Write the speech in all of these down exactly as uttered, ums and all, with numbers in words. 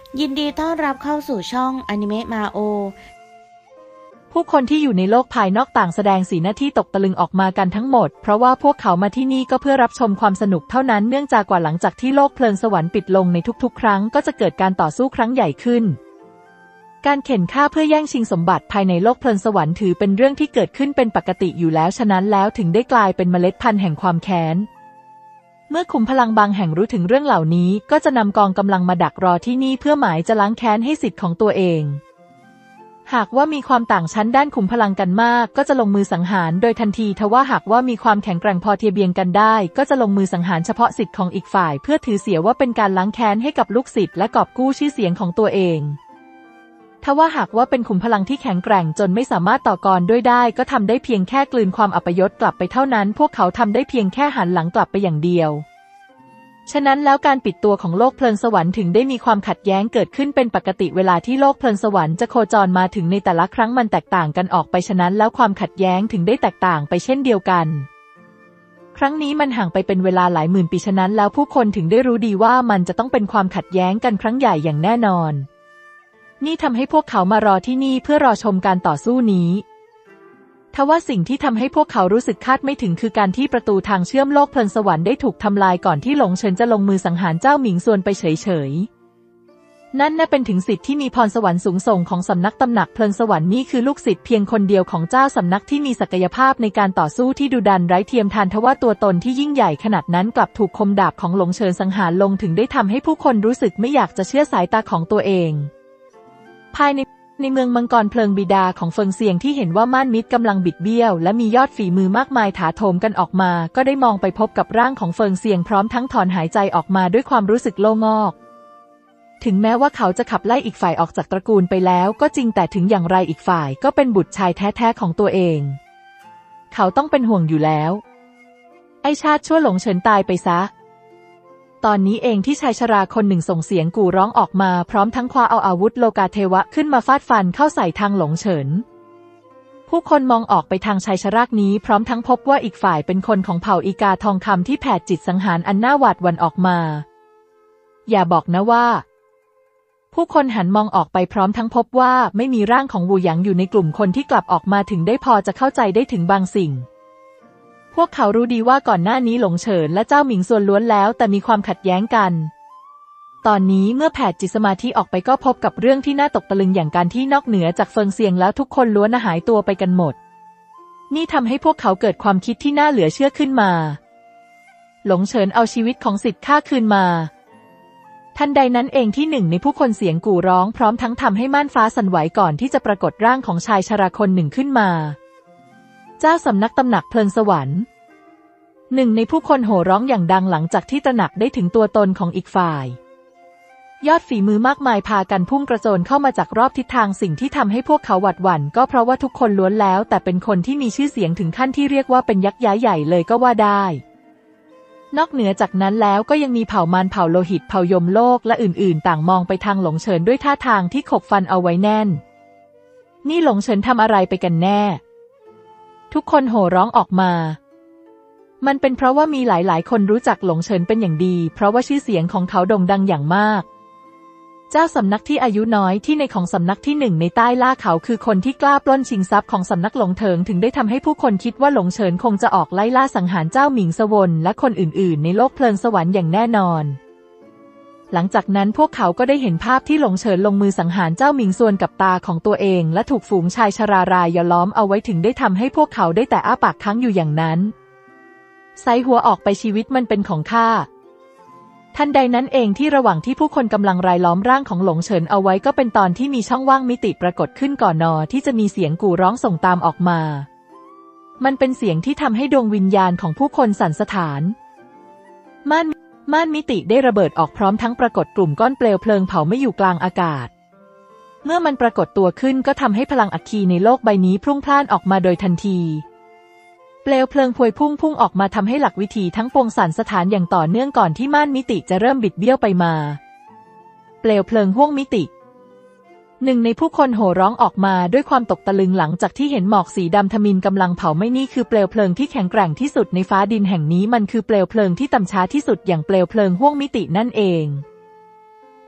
ยินดีต้อนรับเข้าสู่ช่องอนิเมะมาโอผู้คนที่อยู่ในโลกภายนอกต่างแสดงสีหน้าที่ตกตะลึงออกมากันทั้งหมดเพราะว่าพวกเขามาที่นี่ก็เพื่อรับชมความสนุกเท่านั้นเนื่องจากกว่าหลังจากที่โลกเพลิงสวรรค์ปิดลงในทุกๆครั้งก็จะเกิดการต่อสู้ครั้งใหญ่ขึ้นการเข็นฆ่าเพื่อแย่งชิงสมบัติภายในโลกเพลิงสวรรค์ถือเป็นเรื่องที่เกิดขึ้นเป็นปกติอยู่แล้วฉะนั้นแล้วถึงได้กลายเป็นเมล็ดพันธุ์แห่งความแค้นเมื่อขุมพลังบางแห่งรู้ถึงเรื่องเหล่านี้ก็จะนำกองกำลังมาดักรอที่นี่เพื่อหมายจะล้างแค้นให้สิทธิ์ของตัวเองหากว่ามีความต่างชั้นด้านขุมพลังกันมากก็จะลงมือสังหารโดยทันทีทว่าหากว่ามีความแข็งแกร่งพอเทียบเบียงกันได้ก็จะลงมือสังหารเฉพาะสิทธิ์ของอีกฝ่ายเพื่อถือเสียว่าเป็นการล้างแค้นให้กับลูกศิษย์และกอบกู้ชื่อเสียงของตัวเองทว่าหากว่าเป็นขุมพลังที่แข็งแกร่งจนไม่สามารถต่อกรด้วยได้ก็ทำได้เพียงแค่กลืนความอัปยศกลับไปเท่านั้นพวกเขาทำได้เพียงแค่หันหลังกลับไปอย่างเดียวฉะนั้นแล้วการปิดตัวของโลกเพลิงสวรรค์ถึงได้มีความขัดแย้งเกิดขึ้นเป็นปกติเวลาที่โลกเพลิงสวรรค์จะโคจรมาถึงในแต่ละครั้งมันแตกต่างกันออกไปฉะนั้นแล้วความขัดแย้งถึงได้แตกต่างไปเช่นเดียวกันครั้งนี้มันห่างไปเป็นเวลาหลายหมื่นปีฉะนั้นแล้วผู้คนถึงได้รู้ดีว่ามันจะต้องเป็นความขัดแย้งกันครั้งใหญ่อย่างแน่นอนนี่ทำให้พวกเขามารอที่นี่เพื่อรอชมการต่อสู้นี้ทว่าสิ่งที่ทำให้พวกเขารู้สึกคาดไม่ถึงคือการที่ประตูทางเชื่อมโลกเพลิงสวรรค์ได้ถูกทำลายก่อนที่หลงเฉินจะลงมือสังหารเจ้าหมิงซวนไปเฉยๆนั่นน่ะเป็นถึงศิษย์ที่มีพรสวรรค์สูงส่งของสำนักตำหนักเพลิงสวรรค์นี่คือลูกศิษย์เพียงคนเดียวของเจ้าสำนักที่มีศักยภาพในการต่อสู้ที่ดุดันไร้เทียมทานทว่าตัวตนที่ยิ่งใหญ่ขนาดนั้นกลับถูกคมดาบของหลงเฉินสังหารลงถึงได้ทำให้ผู้คนรู้สึกไม่อยากจะเชื่อสายตาของตัวเองภายในในเมืองมังกรเพลิงบิดาของเฟิงเซียงที่เห็นว่าม่านมิตรกำลังบิดเบี้ยวและมียอดฝีมือมากมายถาโถมกันออกมาก็ได้มองไปพบกับร่างของเฟิงเซียงพร้อมทั้งถอนหายใจออกมาด้วยความรู้สึกโล่งอกถึงแม้ว่าเขาจะขับไล่อีกฝ่ายออกจากตระกูลไปแล้วก็จริงแต่ถึงอย่างไรอีกฝ่ายก็เป็นบุตรชายแท้ๆของตัวเองเขาต้องเป็นห่วงอยู่แล้วไอ้ชาติชั่วหลงเฉินตายไปซะตอนนี้เองที่ชายชราคนหนึ่งส่งเสียงกู่ร้องออกมาพร้อมทั้งคว้าเอาอาวุธโลกาเทวะขึ้นมาฟาดฟันเข้าใส่ทางหลงเฉินผู้คนมองออกไปทางชายชรานี้พร้อมทั้งพบว่าอีกฝ่ายเป็นคนของเผ่าอีกาทองคำที่แผดจิตสังหารอันน่าหวาดหวั่นออกมาอย่าบอกนะว่าผู้คนหันมองออกไปพร้อมทั้งพบว่าไม่มีร่างของวูหยางอยู่ในกลุ่มคนที่กลับออกมาถึงได้พอจะเข้าใจได้ถึงบางสิ่งพวกเขารู้ดีว่าก่อนหน้านี้หลงเฉินและเจ้าหมิงซวนล้วนแล้วแต่มีความขัดแย้งกันตอนนี้เมื่อแผดจิตสมาธิออกไปก็พบกับเรื่องที่น่าตกตะลึงอย่างการที่นอกเหนือจากเฟิงเซียงแล้วทุกคนล้วนหายตัวไปกันหมดนี่ทำให้พวกเขาเกิดความคิดที่น่าเหลือเชื่อขึ้นมาหลงเฉินเอาชีวิตของศิษย์ข้าคืนมาทันใดนั้นเองที่หนึ่งในผู้คนเสียงกู่ร้องพร้อมทั้งทำให้ม่านฟ้าสั่นไหวก่อนที่จะปรากฏร่างของชายชราคนหนึ่งขึ้นมาเจ้าสำนักตำหนักเพลิงสวรรค์หนึ่งในผู้คนโห่ร้องอย่างดังหลังจากที่ตระหนักได้ถึงตัวตนของอีกฝ่ายยอดฝีมือมากมายพากันพุ่งกระโจนเข้ามาจากรอบทิศทางสิ่งที่ทำให้พวกเขาหวาดหวั่นก็เพราะว่าทุกคนล้วนแล้วแต่เป็นคนที่มีชื่อเสียงถึงขั้นที่เรียกว่าเป็นยักษ์ย้ายใหญ่เลยก็ว่าได้นอกเหนือจากนั้นแล้วก็ยังมีเผ่ามารเผ่าโลหิตเผ่ายมโลกและอื่นๆต่างมองไปทางหลงเฉินด้วยท่าทางที่ขบฟันเอาไว้แน่นนี่หลงเฉินทำอะไรไปกันแน่ทุกคนโห่ร้องออกมามันเป็นเพราะว่ามีหลายๆคนรู้จักหลงเฉินเป็นอย่างดีเพราะว่าชื่อเสียงของเขาโด่งดังอย่างมากเจ้าสำนักที่อายุน้อยที่ในของสำนักที่หนึ่งในใต้ล่าเขาคือคนที่กล้าปล้นชิงทรัพย์ของสำนักหลงเถิงถึงได้ทำให้ผู้คนคิดว่าหลงเฉินคงจะออกไล่ล่าสังหารเจ้าหมิงสวนและคนอื่นๆในโลกเพลิงสวรรค์อย่างแน่นอนหลังจากนั้นพวกเขาก็ได้เห็นภาพที่หลงเฉินลงมือสังหารเจ้าหมิงซวนกับตาของตัวเองและถูกฝูงชายชรารายล้อมเอาไว้ถึงได้ทำให้พวกเขาได้แต่อ้าปากค้างอยู่อย่างนั้นไซหัวออกไปชีวิตมันเป็นของข้าทันใดนั้นเองที่ระหว่างที่ผู้คนกำลังรายล้อมร่างของหลงเฉินเอาไว้ก็เป็นตอนที่มีช่องว่างมิติปรากฏขึ้นก่อนนอที่จะมีเสียงกู่ร้องส่งตามออกมามันเป็นเสียงที่ทำให้ดวงวิญญาณของผู้คนสั่นสะท้านม่านม่านมิติได้ระเบิดออกพร้อมทั้งปรากฏกลุ่มก้อนเปลวเพลิงเผาไม่อยู่กลางอากาศเมื่อมันปรากฏตัวขึ้นก็ทำให้พลังอัคคีในโลกใบนี้พรุ่งพล่านออกมาโดยทันทีเปลวเพลิงพวยพุ่งพุ่งออกมาทำให้หลักวิถีทั้งปวงสั่นสะท้านอย่างต่อเนื่องก่อนที่ม่านมิติจะเริ่มบิดเบี้ยวไปมาเปลวเพลิงห้วงมิติหนึ่งในผู้คนโห่ร้องออกมาด้วยความตกตะลึงหลังจากที่เห็นหมอกสีดำทมิฬกำลังเผาไหม้นี่คือเปลวเพลิงที่แข็งแกร่งที่สุดในฟ้าดินแห่งนี้มันคือเปลวเพลิงที่ต่ำช้าที่สุดอย่างเปลวเพลิงห้วงมิตินั่นเอง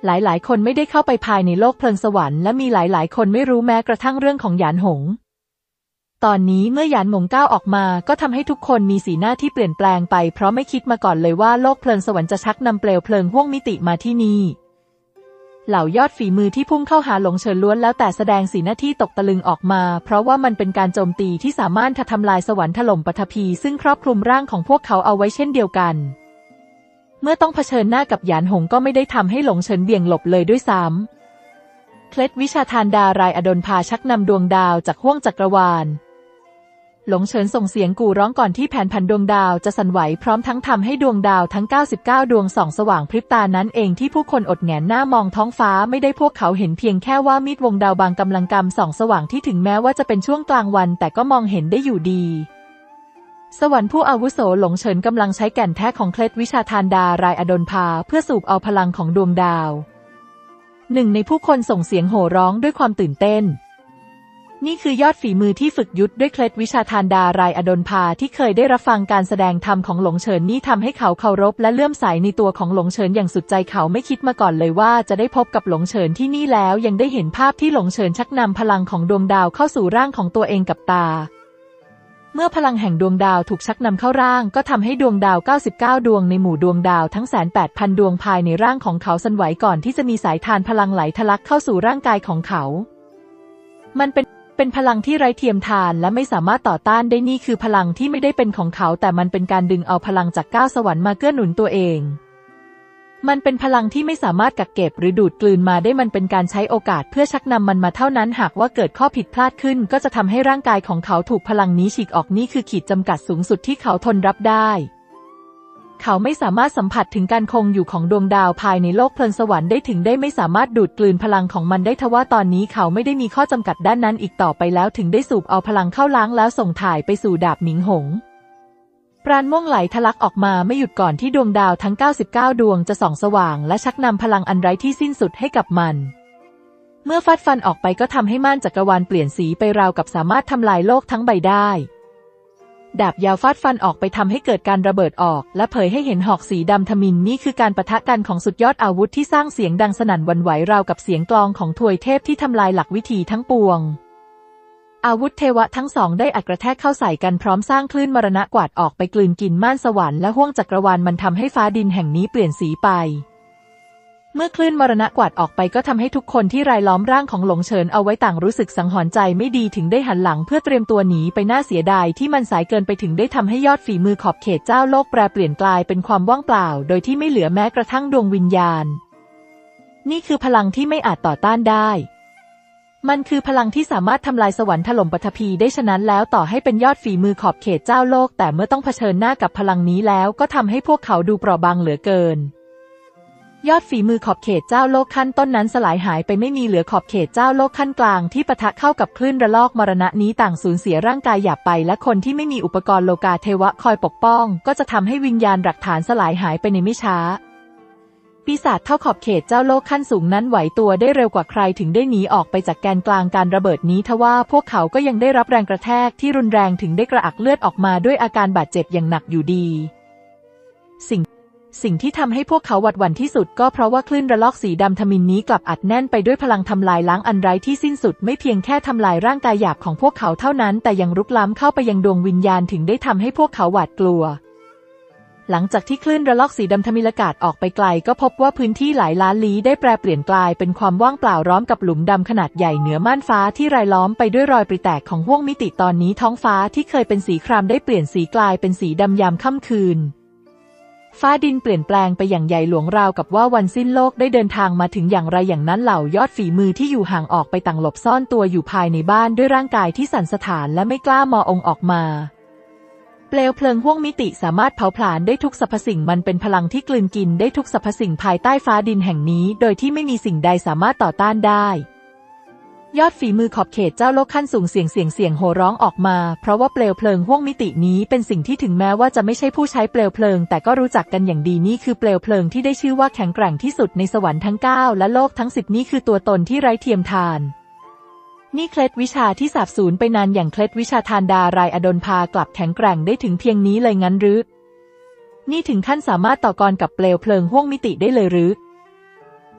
หลายๆ คนไม่ได้เข้าไปภายในโลกเพลิงสวรรค์และมีหลายๆ คนไม่รู้แม้กระทั่งเรื่องของหยานหงตอนนี้เมื่อหยานหงก้าวออกมาก็ทำให้ทุกคนมีสีหน้าที่เปลี่ยนแปลงไปเพราะไม่คิดมาก่อนเลยว่าโลกเพลิงสวรรค์จะชักนำเปลวเพลิงห้วงมิติมาที่นี่เหล่ายอดฝีมือที่พุ่งเข้าหาหลงเฉินล้วนแล้วแต่แสดงสีหน้าที่ตกตะลึงออกมาเพราะว่ามันเป็นการโจมตีที่สามารถทำลายสวรรค์ถล่มปฐพีซึ่งครอบคลุมร่างของพวกเขาเอาไว้เช่นเดียวกันเมื่อต้องเผชิญหน้ากับหยานหงก็ไม่ได้ทำให้หลงเฉินเบี่ยงหลบเลยด้วยซ้ำเคล็ดวิชาทานดารายอดลพาชักนำดวงดาวจากห้วงจักรวาลหลงเฉินส่งเสียงกู่ร้องก่อนที่แผ่นพันดวงดาวจะสั่นไหวพร้อมทั้งทำให้ดวงดาวทั้งเก้าสิบเก้าดวงส่องสว่างพริบตานั้นเองที่ผู้คนอดแงนหน้ามองท้องฟ้าไม่ได้พวกเขาเห็นเพียงแค่ว่ามีดวงดาวบางกำลังกำส่องสว่างที่ถึงแม้ว่าจะเป็นช่วงกลางวันแต่ก็มองเห็นได้อยู่ดีสวรรค์ผู้อาวุโสหลงเฉินกำลังใช้แก่นแท้ของเคล็ดวิชาทานดารายอดลพาเพื่อสูบเอาพลังของดวงดาวหนึ่งในผู้คนส่งเสียงโห่ร้องด้วยความตื่นเต้นนี่คือยอดฝีมือที่ฝึกยุทธด้วยเคล็ดวิชาทานดารายอดลพาที่เคยได้รับฟังการแสดงธรรมของหลงเฉินนี่ทำให้เขาเคารพและเลื่อมใสในตัวของหลงเฉินอย่างสุดใจเขาไม่คิดมาก่อนเลยว่าจะได้พบกับหลงเฉินที่นี่แล้วยังได้เห็นภาพที่หลงเฉินชักนำพลังของดวงดาวเข้าสู่ร่างของตัวเองกับตาเมื่อพลังแห่งดวงดาวถูกชักนำเข้าร่างก็ทำให้ดวงดาวเก้าสิบเก้าดวงในหมู่ดวงดาวทั้งแสนแปดพันดวงภายในร่างของเขาสั่นไหวก่อนที่จะมีสายทานพลังไหลทะลักเข้าสู่ร่างกายของเขามันเป็นเป็นพลังที่ไร้เทียมทานและไม่สามารถต่อต้านได้นี่คือพลังที่ไม่ได้เป็นของเขาแต่มันเป็นการดึงเอาพลังจากเก้าสวรรค์มาเกื้อหนุนตัวเองมันเป็นพลังที่ไม่สามารถกักเก็บหรือดูดกลืนมาได้มันเป็นการใช้โอกาสเพื่อชักนำมันมาเท่านั้นหากว่าเกิดข้อผิดพลาดขึ้นก็จะทำให้ร่างกายของเขาถูกพลังนี้ฉีกออกนี่คือขีดจำกัดสูงสุดที่เขาทนรับได้เขาไม่สามารถสัมผัสถึงการคงอยู่ของดวงดาวภายในโลกเพลิงสวรรค์ได้ถึงได้ไม่สามารถดูดกลืนพลังของมันได้ทว่าตอนนี้เขาไม่ได้มีข้อจำกัดด้านนั้นอีกต่อไปแล้วถึงได้สูบเอาพลังเข้าล้างแล้วส่งถ่ายไปสู่ดาบหมิงหงปราณม่วงไหลทะลักออกมาไม่หยุดก่อนที่ดวงดาวทั้งเก้าสิบเก้าดวงจะส่องสว่างและชักนำพลังอันไร้ที่สิ้นสุดให้กับมันเมื่อฟาดฟันออกไปก็ทำให้ม่านจักรวาลเปลี่ยนสีไปราวกับสามารถทำลายโลกทั้งใบได้ดาบยาวฟาดฟันออกไปทำให้เกิดการระเบิดออกและเผยให้เห็นหอกสีดำทมิฬนี่คือการปะทะกันของสุดยอดอาวุธที่สร้างเสียงดังสนั่นหวั่นไหวราวกับเสียงกลองของทวยเทพที่ทำลายหลักวิถีทั้งปวงอาวุธเทวะทั้งสองได้อัดกระแทกเข้าใส่กันพร้อมสร้างคลื่นมรณะกวาดออกไปกลืนกินม่านสวรรค์และห้วงจักรวาลมันทำให้ฟ้าดินแห่งนี้เปลี่ยนสีไปเมื่อคลื่นมรณะกวาดออกไปก็ทำให้ทุกคนที่รายล้อมร่างของหลงเฉินเอาไว้ต่างรู้สึกสังหรณ์ใจไม่ดีถึงได้หันหลังเพื่อเตรียมตัวหนีไปน่าเสียดายที่มันสายเกินไปถึงได้ทำให้ยอดฝีมือขอบเขตเจ้าโลกแปรเปลี่ยนกลายเป็นความว่างเปล่าโดยที่ไม่เหลือแม้กระทั่งดวงวิญญาณนี่คือพลังที่ไม่อาจต่อต้านได้มันคือพลังที่สามารถทำลายสวรรค์ถล่มปฐพีได้ฉะนั้นแล้วต่อให้เป็นยอดฝีมือขอบเขตเจ้าโลกแต่เมื่อต้องเผชิญหน้ากับพลังนี้แล้วก็ทำให้พวกเขาดูเปราะบางเหลือเกินยอดฝีมือขอบเขตเจ้าโลกขั้นต้นนั้นสลายหายไปไม่มีเหลือขอบเขตเจ้าโลกขั้นกลางที่ปะทะเข้ากับคลื่นระลอกมรณะนี้ต่างสูญเสียร่างกายหยาบไปและคนที่ไม่มีอุปกรณ์โลกาเทวะคอยปกป้องก็จะทำให้วิญญาณหลักฐานสลายหายไปในไม่ช้าปีศาจเท่าขอบเขตเจ้าโลกขั้นสูงนั้นไหวตัวได้เร็วกว่าใครถึงได้หนีออกไปจากแกนกลางการระเบิดนี้ทว่าพวกเขาก็ยังได้รับแรงกระแทกที่รุนแรงถึงได้กระอักเลือดออกมาด้วยอาการบาดเจ็บอย่างหนักอยู่ดีสิ่งสิ่งที่ทำให้พวกเขาหวาดหวั่นที่สุดก็เพราะว่าคลื่นระลอกสีดำทมิฬนี้กลับอัดแน่นไปด้วยพลังทำลายล้างอันไร้ที่สิ้นสุดไม่เพียงแค่ทำลายร่างกายหยาบของพวกเขาเท่านั้นแต่ยังรุกล้ำเข้าไปยังดวงวิญญาณถึงได้ทำให้พวกเขาหวาดกลัวหลังจากที่คลื่นระลอกสีดำทมิฬอากาศออกไปไกลก็พบว่าพื้นที่หลายล้านลี้ได้แปรเปลี่ยนกลายเป็นความว่างเปล่าร้อมกับหลุมดำขนาดใหญ่เหนือม่านฟ้าที่รายล้อมไปด้วยรอยปริแตกของห้วงมิติตอนนี้ท้องฟ้าที่เคยเป็นสีครามได้เปลี่ยนสีกลายเป็นสีดำยามค่ำคืนฟ้าดินเปลี่ยนแปลงไปอย่างใหญ่หลวงราวกับว่าวันสิ้นโลกได้เดินทางมาถึงอย่างไรอย่างนั้นเหล่ายอดฝีมือที่อยู่ห่างออกไปต่างหลบซ่อนตัวอยู่ภายในบ้านด้วยร่างกายที่สั่นสะท้านและไม่กล้ามององค์ออกมาเปลวเพลิงห้วงมิติสามารถเผาผลาญได้ทุกสรรพสิ่งมันเป็นพลังที่กลืนกินได้ทุกสรรพสิ่งภายใต้ฟ้าดินแห่งนี้โดยที่ไม่มีสิ่งใดสามารถต่อต้านได้ยอดฝีมือขอบเขตเจ้าโลกขั้นสูงเสียงเสียงเสียงโห่ร้องออกมาเพราะว่าเปลวเพลิงห้วงมิตินี้เป็นสิ่งที่ถึงแม้ว่าจะไม่ใช่ผู้ใช้เปลวเพลิงแต่ก็รู้จักกันอย่างดีนี่คือเปลวเพลิงที่ได้ชื่อว่าแข็งแกร่งที่สุดในสวรรค์ทั้งเก้าและโลกทั้งสิบนี่คือตัวตนที่ไร้เทียมทานนี่เคล็ดวิชาที่สาบสูญไปนานอย่างเคล็ดวิชาทานดารายอดลพากลับแข็งแกร่งได้ถึงเพียงนี้เลยงั้นหรือนี่ถึงขั้นสามารถต่อกรกับเปลวเพลิงห้วงมิติได้เลยหรือ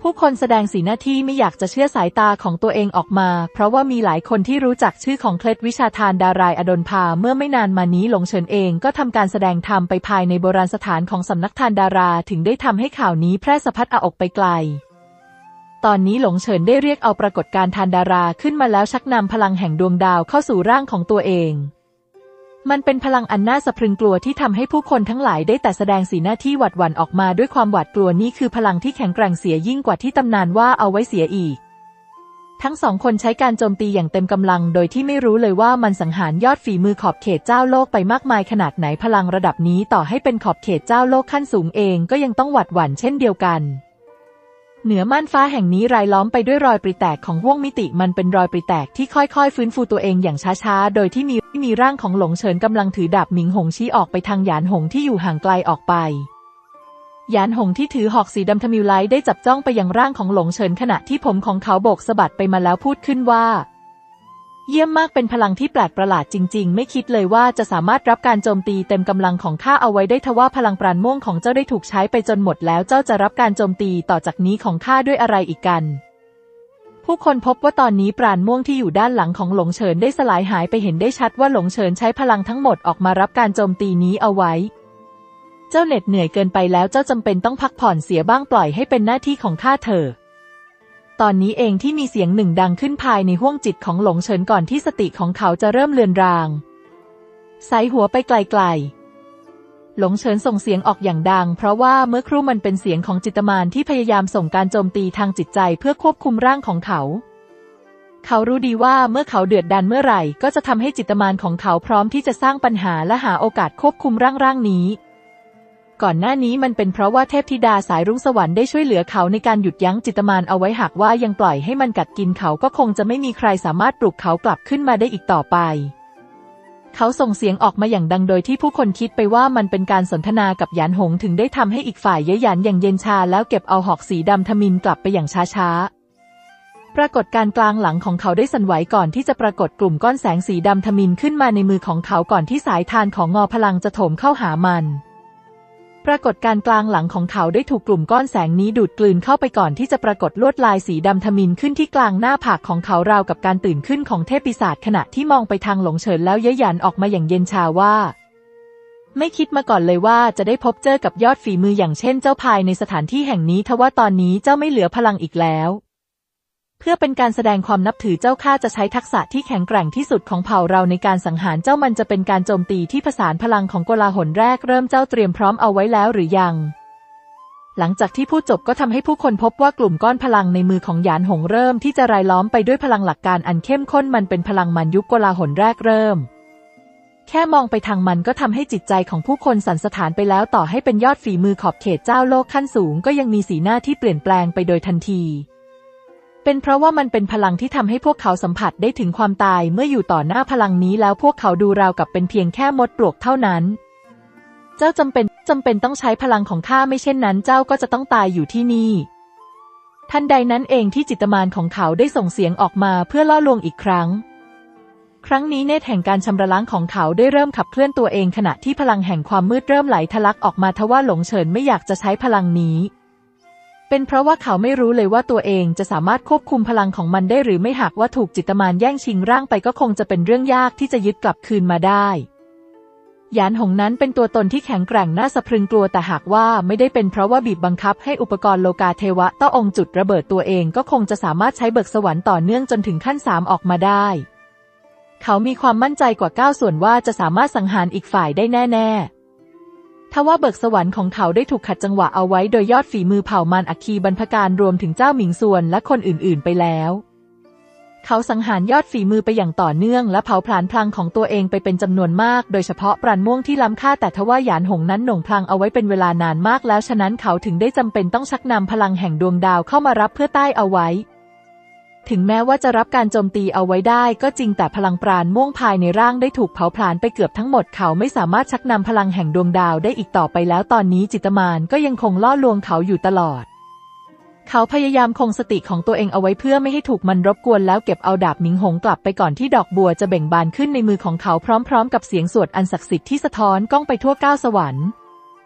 ผู้คนแสดงสีหน้าที่ไม่อยากจะเชื่อสายตาของตัวเองออกมาเพราะว่ามีหลายคนที่รู้จักชื่อของเคล็ดวิชาทานดารายอดลภาเมื่อไม่นานมานี้หลงเฉินเองก็ทำการแสดงธรรมไปภายในโบราณสถานของสำนักทานดาราถึงได้ทำให้ข่าวนี้แพร่สะพัดออกไปไกลตอนนี้หลงเฉินได้เรียกเอาปรากฏการณ์ทานดาราขึ้นมาแล้วชักนำพลังแห่งดวงดาวเข้าสู่ร่างของตัวเองมันเป็นพลังอันน่าสะพรึงกลัวที่ทำให้ผู้คนทั้งหลายได้แต่แสดงสีหน้าที่หวาดหวั่นออกมาด้วยความหวาดกลัวนี่คือพลังที่แข็งแกร่งเสียยิ่งกว่าที่ตำนานว่าเอาไว้เสียอีกทั้งสองคนใช้การโจมตีอย่างเต็มกำลังโดยที่ไม่รู้เลยว่ามันสังหารยอดฝีมือขอบเขตเจ้าโลกไปมากมายขนาดไหนพลังระดับนี้ต่อให้เป็นขอบเขตเจ้าโลกขั้นสูงเองก็ยังต้องหวาดหวั่นเช่นเดียวกันเหนือม่านฟ้าแห่งนี้รายล้อมไปด้วยรอยปริแตกของห้วงมิติมันเป็นรอยปริแตกที่ค่อยๆฟื้นฟูตัวเองอย่างช้าๆโดยที่มีมีร่างของหลงเฉินกำลังถือดาบหมิงหงชี้ออกไปทางหยานหงที่อยู่ห่างไกลออกไปหยานหงที่ถือหอกสีดำทมิวไลท์ได้จับจ้องไปยังร่างของหลงเฉินขณะที่ผมของเขาโบกสะบัดไปมาแล้วพูดขึ้นว่าเยี่ยมมากเป็นพลังที่แปลกประหลาดจริงๆไม่คิดเลยว่าจะสามารถรับการโจมตีเต็มกำลังของข้าเอาไว้ได้ทว่าพลังปราณม่วงของเจ้าได้ถูกใช้ไปจนหมดแล้วเจ้าจะรับการโจมตีต่อจากนี้ของข้าด้วยอะไรอีกกันผู้คนพบว่าตอนนี้ปราณม่วงที่อยู่ด้านหลังของหลงเฉินได้สลายหายไปเห็นได้ชัดว่าหลงเฉินใช้พลังทั้งหมดออกมารับการโจมตีนี้เอาไว้เจ้าเหน็ดเหนื่อยเกินไปแล้วเจ้าจำเป็นต้องพักผ่อนเสียบ้างปล่อยให้เป็นหน้าที่ของข้าเถอะตอนนี้เองที่มีเสียงหนึ่งดังขึ้นภายในห้วงจิตของหลงเฉินก่อนที่สติของเขาจะเริ่มเลือนรางไซหัวไปไกลๆหลงเฉินส่งเสียงออกอย่างดังเพราะว่าเมื่อครู่มันเป็นเสียงของจิตมารที่พยายามส่งการโจมตีทางจิตใจเพื่อควบคุมร่างของเขาเขารู้ดีว่าเมื่อเขาเดือดดันเมื่อไหร่ก็จะทำให้จิตมารของเขาพร้อมที่จะสร้างปัญหาและหาโอกาสควบคุมร่างร่างนี้ก่อนหน้านี้มันเป็นเพราะว่าเทพธิดาสายรุ้งสวรรค์ได้ช่วยเหลือเขาในการหยุดยั้งจิตมารเอาไว้หากว่ายังปล่อยให้มันกัดกินเขาก็คงจะไม่มีใครสามารถปลุกเขากลับขึ้นมาได้อีกต่อไปเขาส่งเสียงออกมาอย่างดังโดยที่ผู้คนคิดไปว่ามันเป็นการสนทนากับหยานหงถึงได้ทำให้อีกฝ่ายเย้ยหยันอย่างเย็นชาแล้วเก็บเอาหอกสีดำทมิฬกลับไปอย่างช้าๆปรากฏการกลางหลังของเขาได้สั่นไหวก่อนที่จะปรากฏกลุ่มก้อนแสงสีดำทมิฬขึ้นมาในมือของเขาก่อนที่สายทานของงอพลังจะโถมเข้าหามันปรากฏการกลางหลังของเขาได้ถูกกลุ่มก้อนแสงนี้ดูดกลืนเข้าไปก่อนที่จะปรากฏลวดลายสีดำทมิฬขึ้นที่กลางหน้าผากของเขาราวกับการตื่นขึ้นของเทพปีศาจขณะที่มองไปทางหลงเฉินแล้วเย้ยหยันออกมาอย่างเย็นชาว่าไม่คิดมาก่อนเลยว่าจะได้พบเจอกับยอดฝีมืออย่างเช่นเจ้าภายในสถานที่แห่งนี้ทว่าตอนนี้เจ้าไม่เหลือพลังอีกแล้วเพื่อเป็นการแสดงความนับถือเจ้าข้าจะใช้ทักษะที่แข็งแกร่งที่สุดของเผ่าเราในการสังหารเจ้ามันจะเป็นการโจมตีที่ผสานพลังของโกลาหลแรกเริ่มเจ้าเตรียมพร้อมเอาไว้แล้วหรือยังหลังจากที่พูดจบก็ทำให้ผู้คนพบว่ากลุ่มก้อนพลังในมือของหยานหงเริ่มที่จะรายล้อมไปด้วยพลังหลักการอันเข้มข้นมันเป็นพลังมันยุคโกลาหลแรกเริ่มแค่มองไปทางมันก็ทำให้จิตใจของผู้คนสั่นสะท้านไปแล้วต่อให้เป็นยอดฝีมือขอบเขตเจ้าโลกขั้นสูงก็ยังมีสีหน้าที่เปลี่ยนแปลงไปโดยทันทีเป็นเพราะว่ามันเป็นพลังที่ทำให้พวกเขาสัมผัสได้ถึงความตายเมื่ออยู่ต่อหน้าพลังนี้แล้วพวกเขาดูราวกับเป็นเพียงแค่มดปลวกเท่านั้นเจ้าจำเป็นจำเป็นต้องใช้พลังของข้าไม่เช่นนั้นเจ้าก็จะต้องตายอยู่ที่นี่ทันใดนั้นเองที่จิตมารของเขาได้ส่งเสียงออกมาเพื่อล่อลวงอีกครั้งครั้งนี้เนตรแห่งการชำระล้างของเขาได้เริ่มขับเคลื่อนตัวเองขณะที่พลังแห่งความมืดเริ่มไหลทะลักออกมาทว่าหลงเฉินไม่อยากจะใช้พลังนี้เป็นเพราะว่าเขาไม่รู้เลยว่าตัวเองจะสามารถควบคุมพลังของมันได้หรือไม่หากว่าถูกจิตมารแย่งชิงร่างไปก็คงจะเป็นเรื่องยากที่จะยึดกลับคืนมาได้หยานหงนั้นเป็นตัวตนที่แข็งแกร่งน่าสะพรึงกลัวแต่หากว่าไม่ได้เป็นเพราะว่าบีบบังคับให้อุปกรณ์โลกาเทวะต้อองค์จุดระเบิดตัวเองก็คงจะสามารถใช้เบิกสวรรค์ต่อเนื่องจนถึงขั้นสามออกมาได้เขามีความมั่นใจกว่าเก้าส่วนว่าจะสามารถสังหารอีกฝ่ายได้แน่ๆทว่าเบิกสวรรค์ของเขาได้ถูกขัดจังหวะเอาไว้โดยยอดฝีมือเผ่ามารอัคคีบรรพการรวมถึงเจ้าหมิงส่วนและคนอื่นๆไปแล้วเขาสังหารยอดฝีมือไปอย่างต่อเนื่องและเผาผลาญพลังของตัวเองไปเป็นจำนวนมากโดยเฉพาะปราณม่วงที่ล้ำค่าแต่ทว่าหยานหงนั้นหน่งพลังเอาไว้เป็นเวลานานมากแล้วฉะนั้นเขาถึงได้จำเป็นต้องชักนำพลังแห่งดวงดาวเข้ามารับเพื่อใต้เอาไว้ถึงแม้ว่าจะรับการโจมตีเอาไว้ได้ก็จริงแต่พลังปราณม่วงภายในร่างได้ถูกเผาผลาญไปเกือบทั้งหมดเขาไม่สามารถชักนำพลังแห่งดวงดาวได้อีกต่อไปแล้วตอนนี้จิตมารก็ยังคงล่อลวงเขาอยู่ตลอดเขาพยายามคงสติของตัวเองเอาไว้เพื่อไม่ให้ถูกมันรบกวนแล้วเก็บเอาดาบหมิงหงกลับไปก่อนที่ดอกบัวจะเบ่งบานขึ้นในมือของเขาพร้อมๆกับเสียงสวดอันศักดิ์สิทธิ์ที่สะท้อนก้องไปทั่วเก้าสวรรค์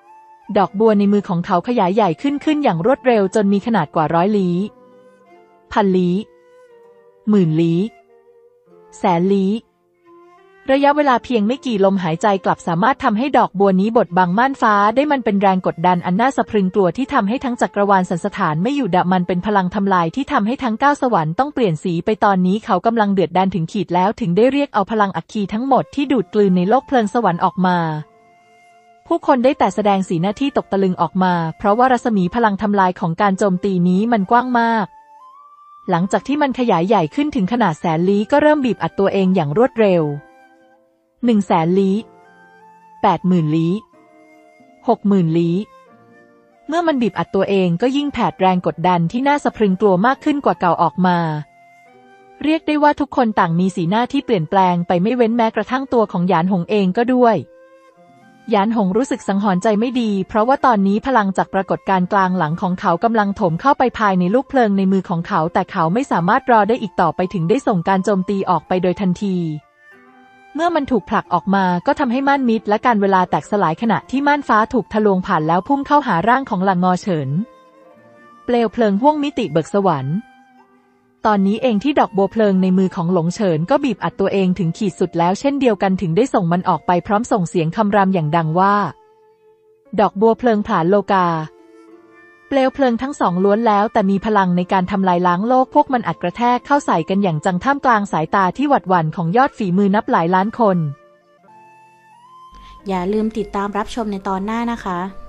ดอกบัวในมือของเขาขยายใหญ่ขึ้นขึ้นอย่างรวดเร็วจนมีขนาดกว่าร้อยลี้พันลี้หมื่นลี้แสนลี้ระยะเวลาเพียงไม่กี่ลมหายใจกลับสามารถทำให้ดอกบัวนี้บดบังม่านฟ้าได้มันเป็นแรงกดดันอันน่าสะพรึงกลัวที่ทำให้ทั้งจักรวาลสันสถานไม่อยู่ดะมันเป็นพลังทำลายที่ทำให้ทั้งเก้าสวรรค์ต้องเปลี่ยนสีไปตอนนี้เขากำลังเดือดดาลถึงขีดแล้วถึงได้เรียกเอาพลังอัคคีทั้งหมดที่ดูดกลืนในโลกเพลิงสวรรค์ออกมาผู้คนได้แต่แสดงสีหน้าที่ตกตะลึงออกมาเพราะว่ารัศมีพลังทำลายของการโจมตีนี้มันกว้างมากหลังจากที่มันขยายใหญ่ขึ้นถึงขนาดแสนลี้ก็เริ่มบีบอัดตัวเองอย่างรวดเร็วหนึ่งแสนลี้แปดหมื่นลี้หกหมื่นลี้เมื่อมันบีบอัดตัวเองก็ยิ่งแผดแรงกดดันที่น่าสะพรึงกลัวมากขึ้นกว่าเก่าออกมาเรียกได้ว่าทุกคนต่างมีสีหน้าที่เปลี่ยนแปลงไปไม่เว้นแม้กระทั่งตัวของหยานหงเองก็ด้วยหยานหงรู้สึกสังหรณ์ใจไม่ดีเพราะว่าตอนนี้พลังจากปรากฏการณ์กลางหลังของเขากำลังถมเข้าไปภายในลูกเพลิงในมือของเขาแต่เขาไม่สามารถรอได้อีกต่อไปถึงได้ส่งการโจมตีออกไปโดยทันทีเมื่อมันถูกผลักออกมาก็ทำให้ม่านมิดและการเวลาแตกสลายขณะที่ม่านฟ้าถูกทะลวงผ่านแล้วพุ่งเข้าหาร่างของหลังงอเฉินเปลวเพลิงห้วงมิติเบิกสวรรค์ตอนนี้เองที่ดอกบัวเพลิงในมือของหลงเฉินก็บีบอัดตัวเองถึงขีดสุดแล้วเช่นเดียวกันถึงได้ส่งมันออกไปพร้อมส่งเสียงคำรามอย่างดังว่าดอกบัวเพลิงผลาญโลกาเปลวเพลิงทั้งสองล้วนแล้วแต่มีพลังในการทำลายล้างโลกพวกมันอัดกระแทกเข้าใส่กันอย่างจังท่ามกลางสายตาที่หวาดหวั่นของยอดฝีมือนับหลายล้านคนอย่าลืมติดตามรับชมในตอนหน้านะคะ